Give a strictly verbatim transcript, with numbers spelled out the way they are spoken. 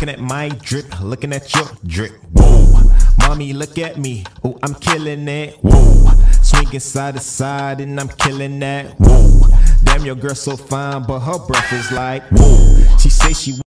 Looking at my drip, looking at your drip. Whoa, mommy, look at me. Oh, I'm killing it. Whoa, swinging side to side and I'm killing that. Whoa, damn, your girl so fine, but her breath is like whoa. She say she